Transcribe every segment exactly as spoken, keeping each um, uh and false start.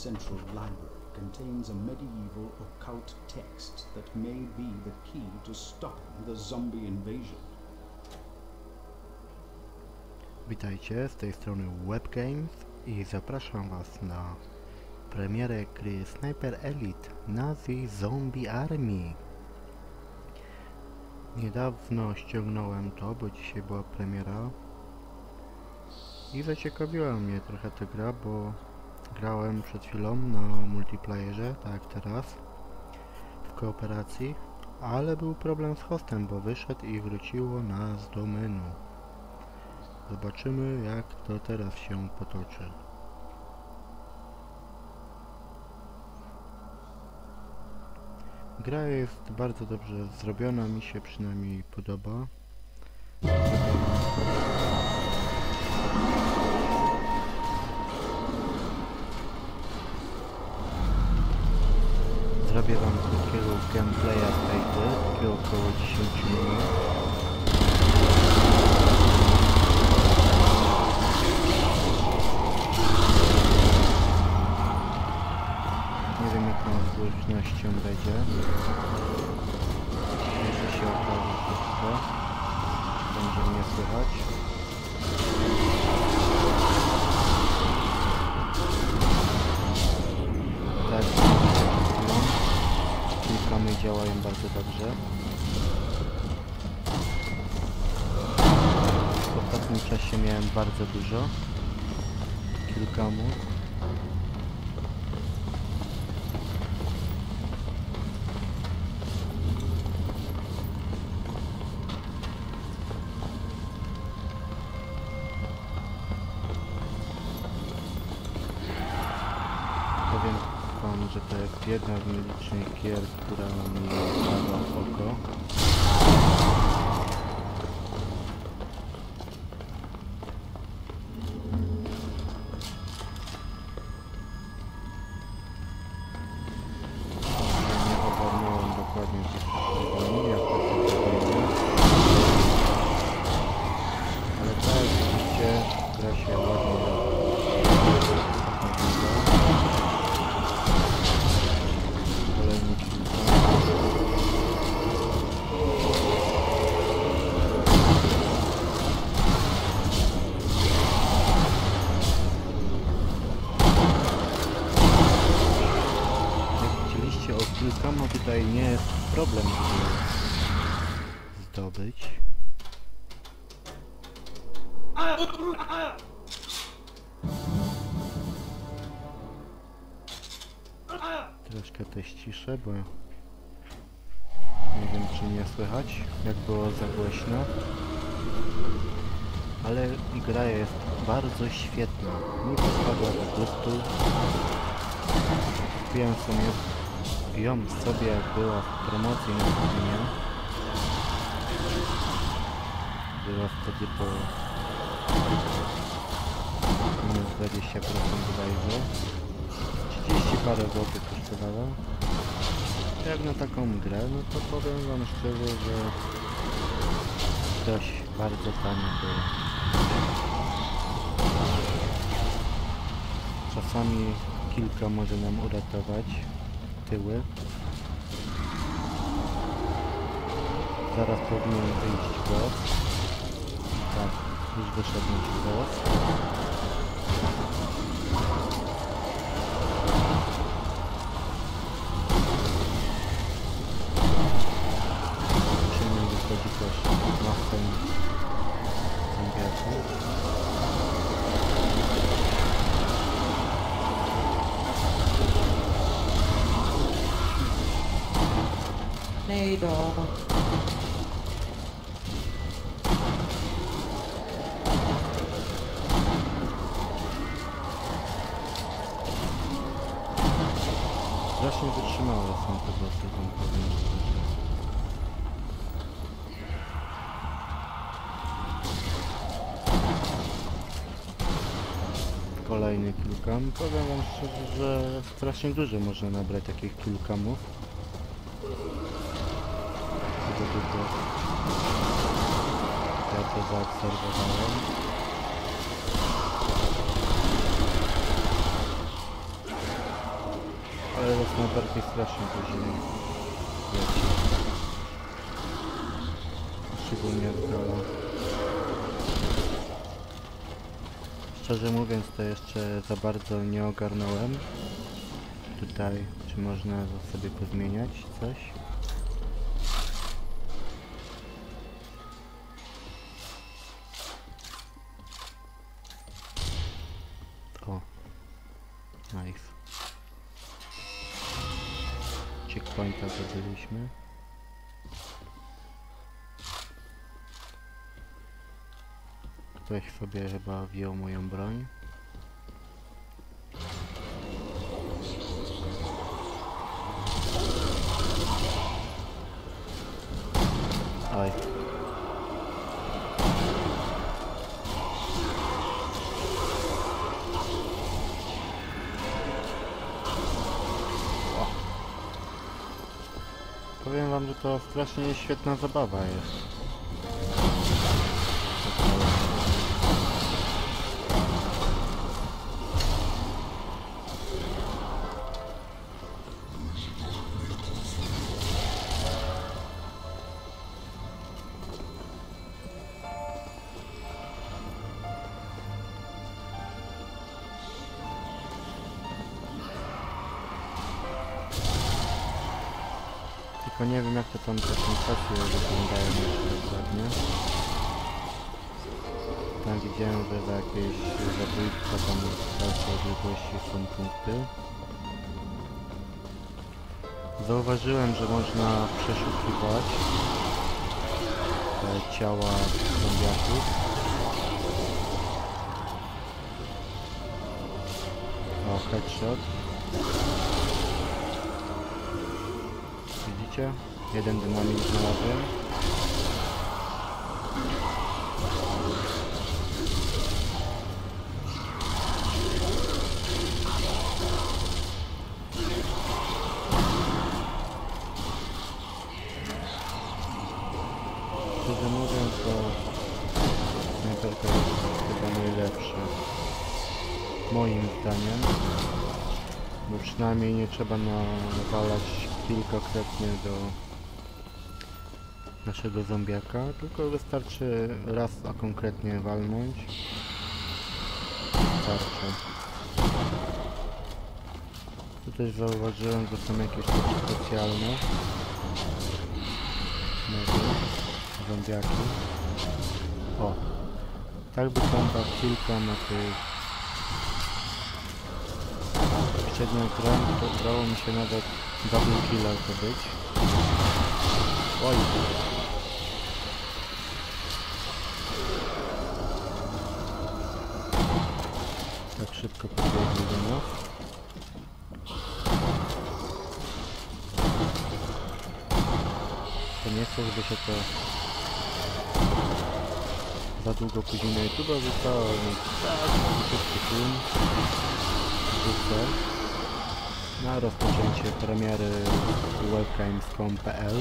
central library contains a medieval occult text that may be the key to stopping the zombie invasion. Witajcie, z tej strony WebGames i zapraszam Was na premierę gry Sniper Elite Nazi Zombie Army. Niedawno ściągnąłem to, bo dzisiaj była premiera i zaciekawiła mnie trochę ta gra, bo grałem przed chwilą na multiplayerze, tak jak teraz, w kooperacji, ale był problem z hostem, bo wyszedł i wróciło nas do menu. Zobaczymy, jak to teraz się potoczy. Gra jest bardzo dobrze zrobiona, mi się przynajmniej podoba. Zrobię wam krótkiego gameplaya z tej gry, takiego około dziesięć minut. Nie wiem, jaką złożnością będzie. Jeszcze się okaże wszystko. Będzie mnie słychać. Tak, kilkamy działają bardzo dobrze. W ostatnim czasie miałem bardzo dużo kilkamu. Powiem wam, że to jest jedna z nielicznych gier, która mi wpadła w oko. Nie ogarnąłem dokładnie tych programów, jak to się ale tak, widzicie, gra się ładnie. Kilkoma tutaj nie jest problem, żeby zdobyć. Troszkę też ciszę, bo nie wiem, czy mnie słychać, jak było za głośno. Ale gra jest bardzo świetna. Mi podpadła do gustu. Kupiłem sobie ją sobie, jak była w promocji na Steamie. Była wtedy po minus dwadzieścia procent bodajże. trzydzieści parę złotych kosztowała. Jak na taką grę, no to powiem wam szczerze, że dość bardzo tanie było. Czasami kilka może nam uratować tyły. Zaraz powinien wyjść boss. Tak, już wyszedł nasz boss. Musimy wychodzi też masę zombiaków. Nej då. Strasznie wytrzymałe są te bossy, wam powiem szczerze. Kolejny killcam. Powiem wam szczerze, że strasznie dużo można nabrać takich killcamów. Tylko ja to zaobserwowałem. jest najbardziej straszne później. Wiecie. Szczególnie w Galo. Szczerze mówiąc to jeszcze za bardzo nie ogarnąłem. Tutaj, czy można sobie pozmieniać coś? O. Nice. Checkpointa zdobyliśmy. Ktoś sobie chyba wziął moją broń. Oj. O. Powiem wam, że to strasznie świetna zabawa jest. Tylko nie wiem jak to tam te sensacje wyglądają jeszcze dokładnie. Tam widziałem, że za jakieś zabójstwa tam w dalszej odległości są punkty. Zauważyłem, że można przeszukiwać te ciała zombiaków. O, headshot. Widzicie? Jeden dynamit znalazłem. Szczerze mówiąc, to snajperka jest chyba najlepsza. Moim zdaniem. Bo przynajmniej nie trzeba nawalać kilkakrotnie do naszego zombiaka, tylko wystarczy raz a konkretnie walnąć. Wystarczy. Tu też zauważyłem, że są jakieś takie specjalne zombiaki. O! Tak wygląda kilka na tych poprzedniej grze, to udało mi się nawet double killa to być. Oj! Tak szybko podbiegli do nas. To nie chcę, żeby się to za długo później na YouTube wrzucało, więc tak, szybki film wrzucę na rozpoczęcie premiery webgames kropka com kropka p l.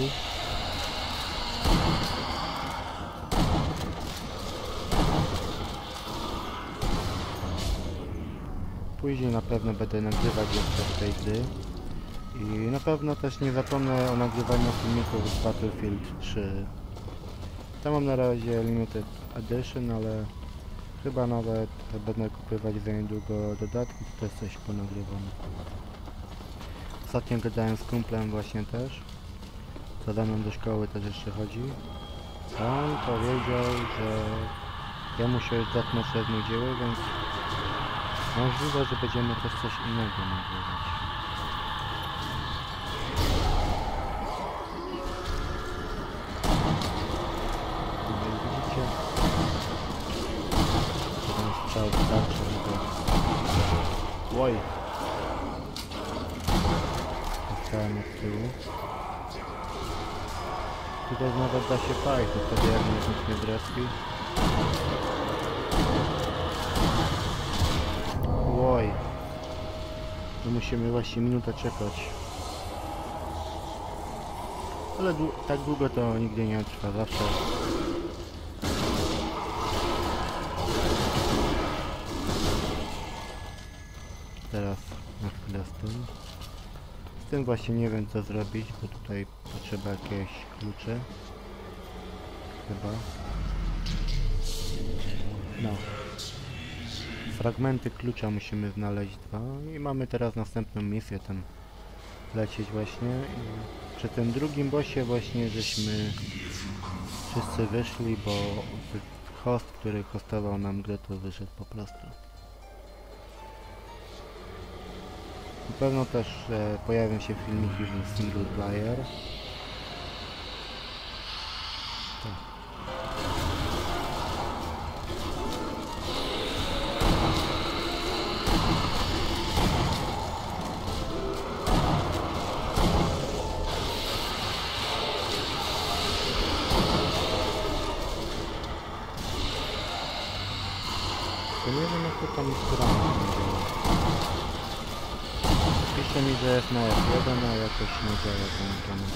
Później na pewno będę nagrywać jeszcze tej gry i na pewno też nie zapomnę o nagrywaniu filmików z Battlefield trzy. Tam mam na razie Limited Edition, ale chyba nawet będę kupywać za niedługo dodatki, to też coś ponagrywam. Ostatnio gadałem z kumplem właśnie też, co za mną do szkoły też jeszcze chodzi. On powiedział, że jemu się już atmosfery nudziły, więc możliwe, że będziemy też coś innego nagrywać. Widzicie? Ten strzał wystarczy, żeby... Oj! Zostałem od tyłu. Tutaj nawet da się fajć, to wtedy jak nie zniknie dreski. Oj! No musimy właśnie minutę czekać. Ale tak długo to nigdy nie trwa, zawsze. Teraz na chwilę z tym. Z tym właśnie nie wiem co zrobić, bo tutaj potrzeba jakieś klucze. Chyba. No. Fragmenty klucza musimy znaleźć dwa i mamy teraz następną misję tam lecieć właśnie. I przy tym drugim bossie właśnie żeśmy wszyscy wyszli, bo host, który hostował nam grę, to wyszedł po prostu. Na pewno też e, pojawią się filmiki w single player. Tak. To nie wiem jak to tam strona będzie. Pisze mi, że jest na F jeden, a jakoś nie działa włączony.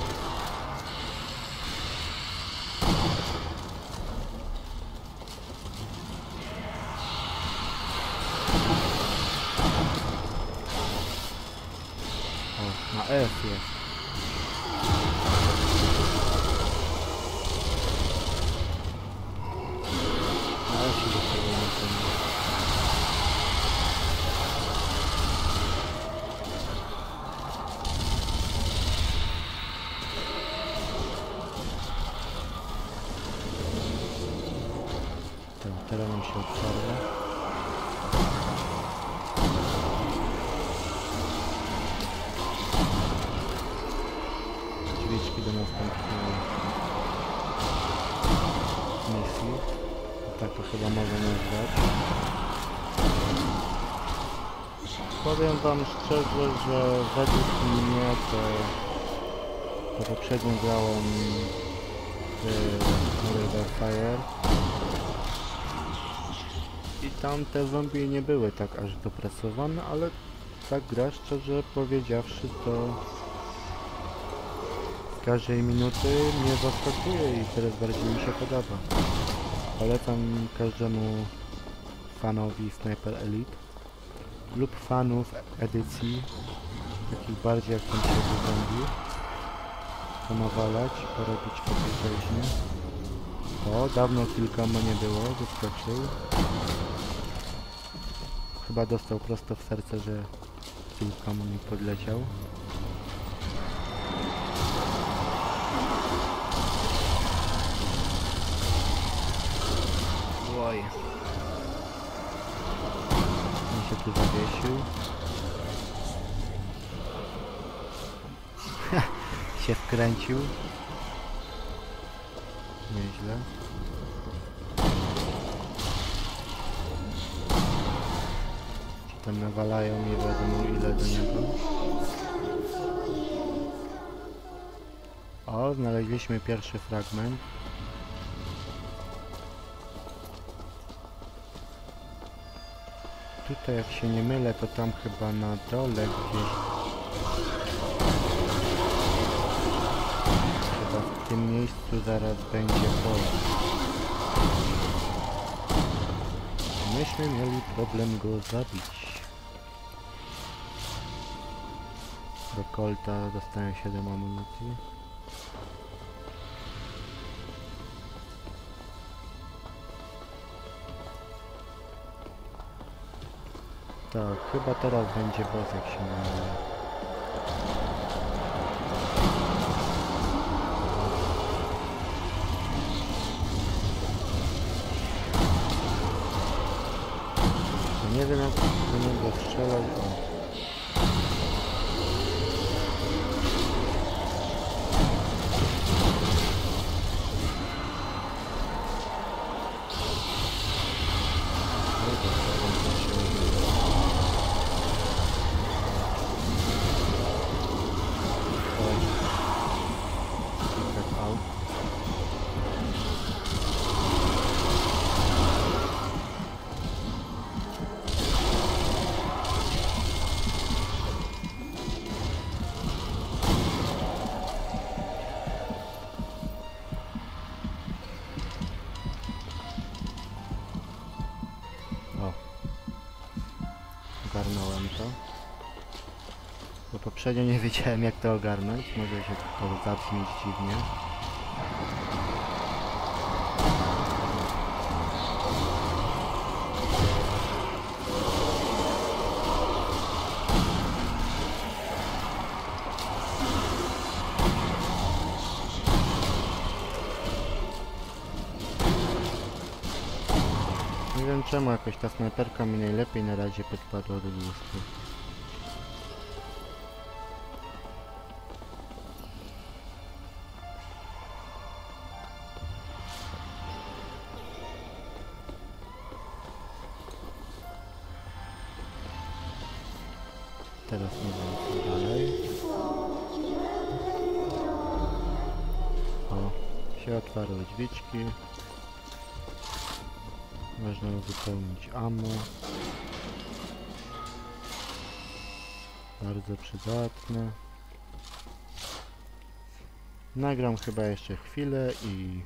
O, na F jest. Na F się do tego nie włączy. Teraz nam się otwarła. Drzwiczki do następnej misji. Tak to chyba mogę nazwać. Powiem wam szczerze, że według mnie to po poprzednim grałem w Riverfire. I tam te zombie nie były tak aż dopracowane, ale ta gra, szczerze powiedziawszy, to z każdej minuty mnie zaskakuje i coraz bardziej mi się podoba. Polecam każdemu fanowi Sniper Elite lub fanów edycji takich bardziej jak ten siebie zombie to nawalać, porobić po tej. O, dawno kilkoma nie było, wyskoczył. Chyba dostał prosto w serce, że kilkom mi podleciał. Oj. On się tu zawiesił. się wkręcił. Nieźle. Tam nawalają, nie wiadomo ile do niego. O, znaleźliśmy pierwszy fragment. Tutaj jak się nie mylę, to tam chyba na dole gdzieś. Chyba w tym miejscu zaraz będzie boss. Myśmy mieli problem go zabić. Do Colta dostałem siedem amunicji. Tak, chyba teraz będzie boss, jak się nie mylę. Nie wiem jak do niego strzelać. O. Ogarnąłem to. Bo poprzednio nie wiedziałem jak to ogarnąć, może się to zabrzmieć dziwnie. Nie wiem czemu jakoś ta snajperka mi najlepiej na razie podpadła do gustu. Teraz nie wiem co dalej. O, się otwarły drzwiczki. Można uzupełnić ammo. Bardzo przydatne. Nagram chyba jeszcze chwilę i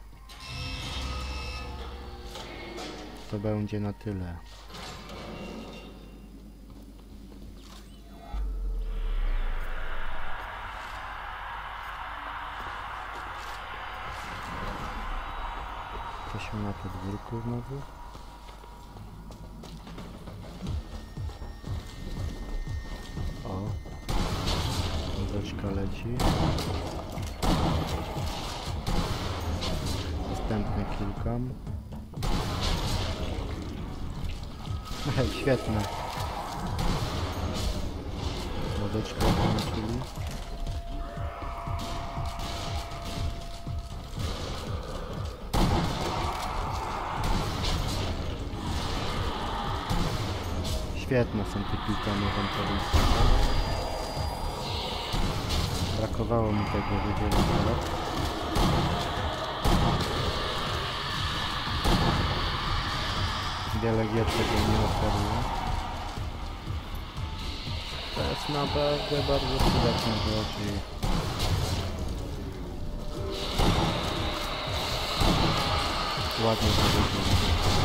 to będzie na tyle. Jesteśmy na podwórku znowu. O, muzyczka leci. Następny kilkam. Hej, świetne. Muzyczkę włączyli. Świetne są te kilkamy wędrownicze. Brakowało mi tego wiele lat. Wiele gier tego nie oferuje. To jest naprawdę bardzo przydatna rzecz i ładnie powiedziane.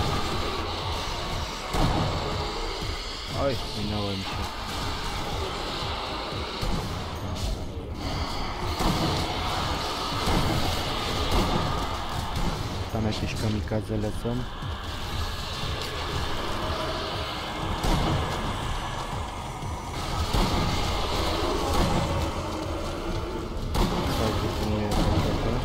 Oj, minąłem się. Tam jakieś kamikadze lecą. Tak wykonuje rakietę.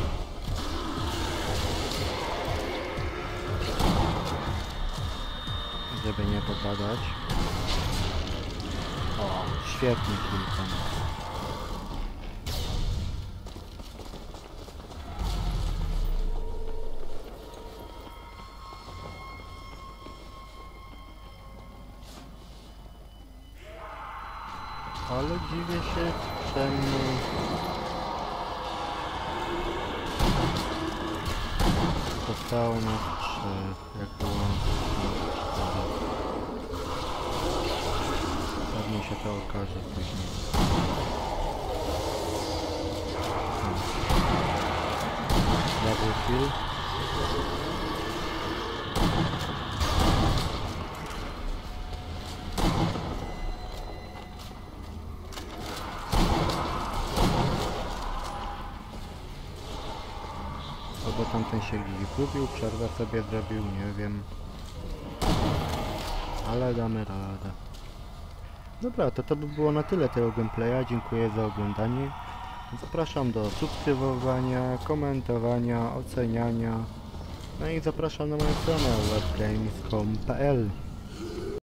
Żeby nie popadać. O, świetnie kilka. Ale dziwię się, czemu zostało nas trzech, jak było cztery. Pewnie się to okaże później. Double kill. Albo tamten się gdzieś gubił, przerwę sobie zrobił, nie wiem. Ale damy radę. Dobra, to to by było na tyle tego gameplaya. Dziękuję za oglądanie. Zapraszam do subskrybowania, komentowania, oceniania. No i zapraszam na moją stronę webgames kropka com kropka p l.